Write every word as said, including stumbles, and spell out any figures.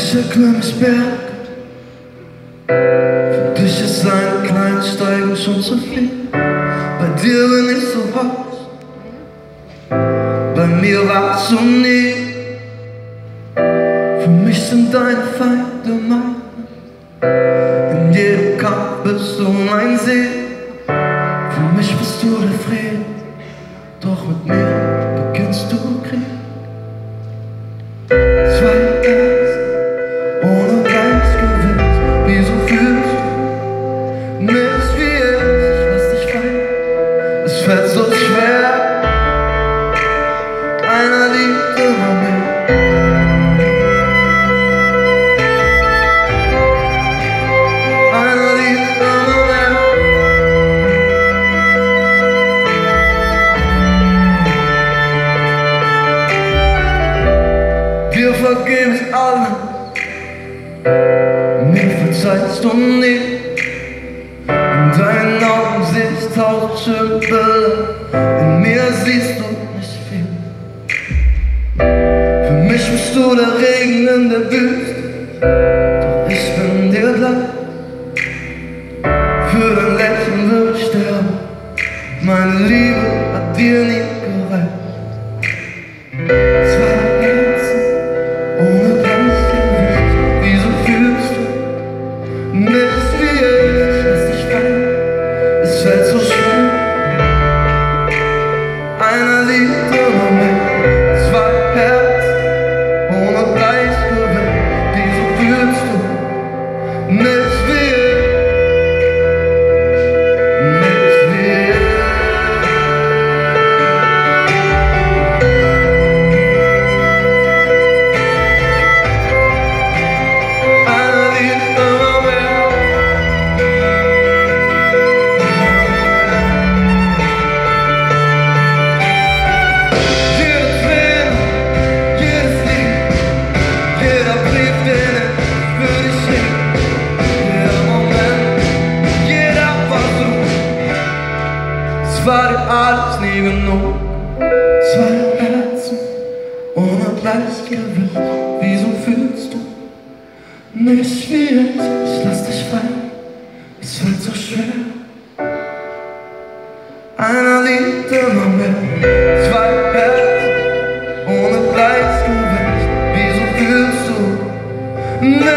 dich erklimm ich Berg. Für dich ist ein kleines Steigen schon zu viel. Bei dir bin ich so heiß, bei mir warst du nie. Für mich sind deine Feinde meine, in jedem Kampf bist du mein Sieg. Für mich bist du der Frieden, doch mit mir beginnst du Krieg. Zwei Herzen ohne Gleichgewicht, wieso fühlst du nichts wie ich? Ich lass dich fallen, es fällt so schwer. Einer liebt immer mehr. Einer liebt immer mehr. Dir vergeb ich alle, mir verzeihst du nie. In deinen Augen seh ich tausend schöne Bilder, in mir siehst du nicht viel. Für mich bist du der Regen in der Wüste, doch ich bin dir gleich. Für dein Lächeln will ich sterben, meine Liebe hat dir nie gereicht. Zwei Herzen ohne Gleichgewicht, wieso fühlst du nichts wie ich? Ich lass dich fallen, es fällt so schwer. Einer liebt immer mehr. Zwei Herzen ohne Gleichgewicht, wieso fühlst du nichts wie ich? Nichts wie ich. Einer liebt immer mehr. Jede Träne, jedes Lied, jeder Brief, den ich für dich schrieb, jeder Moment, jeder Versuch, es war dir alles nie genug. Zwei Herzen ohne Gleichgewicht, wieso fühlst du nicht wie ich? Ich lass dich fallen, es fällt so schwer. Einer liebt immer mehr. Zwei Herzen ohne Gleichgewicht, wieso fühlst du nicht